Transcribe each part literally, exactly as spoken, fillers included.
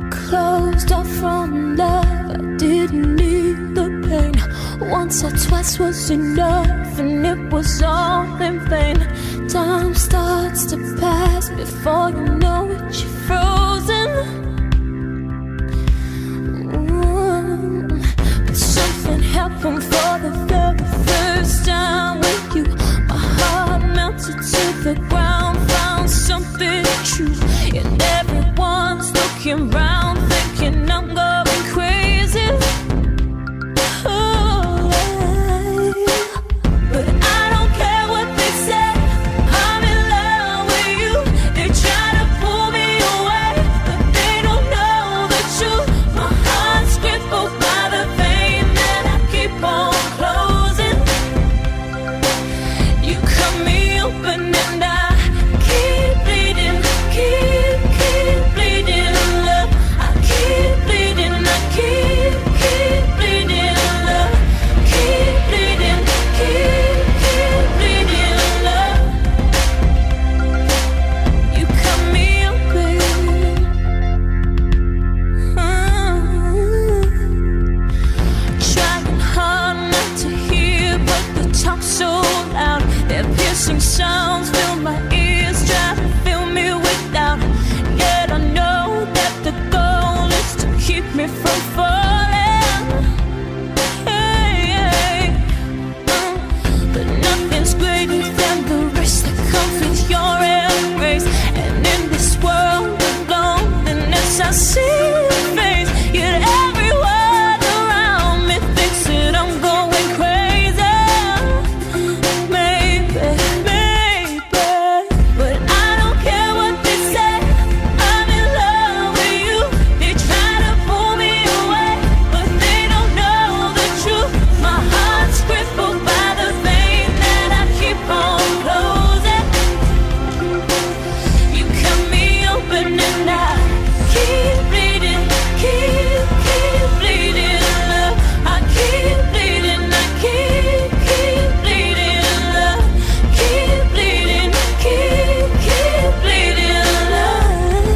Closed off from love, I didn't need the pain. Once or twice was enough, and it was all in vain. Time starts to pass, before you know it, you're frozen. Ooh. But something happened for the very first time with you. My heart melted to the ground, found something true. And everyone's looking round, thinking I'm going crazy. Oh, but I don't care what they say, I'm in love with you. They try to pull me away, but they don't know the truth. My heart's crippled by the pain that I keep on closing. You cut me open and I keep bleeding, keep, keep bleeding love. I keep bleeding, I keep, keep bleeding love. Keep bleeding, keep, keep bleeding love. You cut me open. Mm. Trying hard not to hear, but the talk's so loud. Their piercing sounds fill my ears, try to fill me with doubt. Yet I know that the goal is to keep me from falling. Hey, hey. Uh, but nothing's greater than the risk that comes with your embrace. And in this world of loneliness, I see your face. Yet everyone around me thinks that I'm going crazy. Maybe, maybe, but I don't care what they say, I'm in love with you. They try to pull me away, but they don't know the truth. My heart's crippled by the pain that I keep on closing. You cut me open and I keep bleeding, keep, keep bleeding love. I keep bleeding, I keep, keep bleeding love. Keep bleeding, keep, keep bleeding love.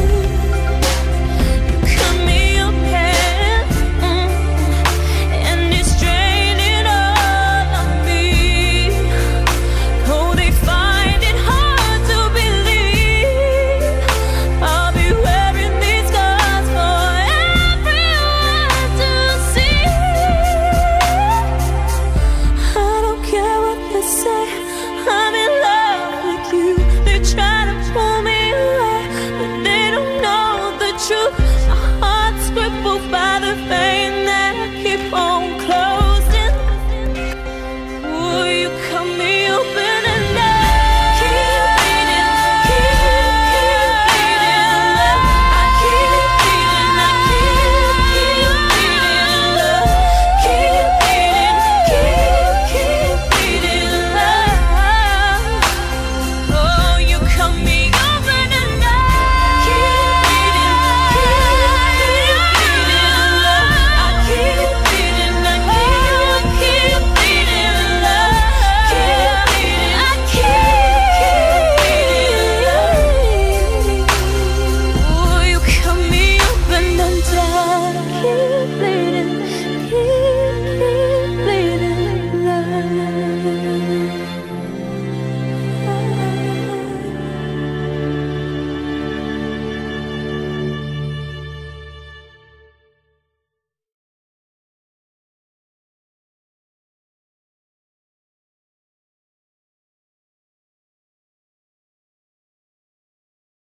You cut me open, mm, and it's draining all of me. Oh, they find it hard to believe I'll be wearing these scars for everyone to see. I don't care what they say, I'm in love with you. They try to pull me away, but they don't know the truth.